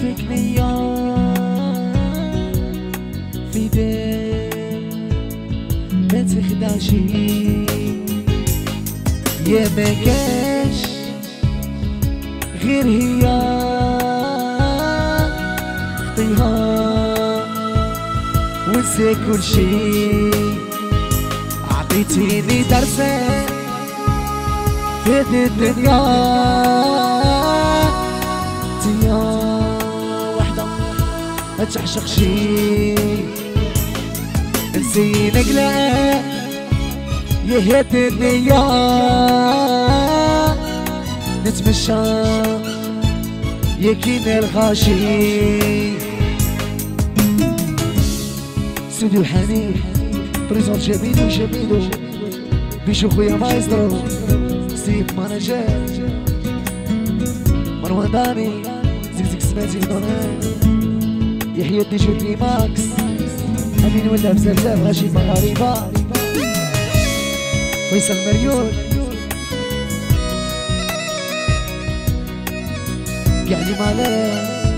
فيك نية في دير ما تخدعشي يا ما كاش غير هي خطيها ونسى كل شي عطيتيني درسين في هذه الدنيا تيا وحدة ما تحشقشي نسينا قلق يا هذه الدنيا نتمشى يا كينا الغاشي استوديو حنين بريزون جميل وجميل بيشو خويا مايسترو ستيف مانجر مروان داني زيك سماتي دونان يحيى دي جودي ماكس امين ولا بزاف غاشي مغاربة فيصل مريول يعني مالك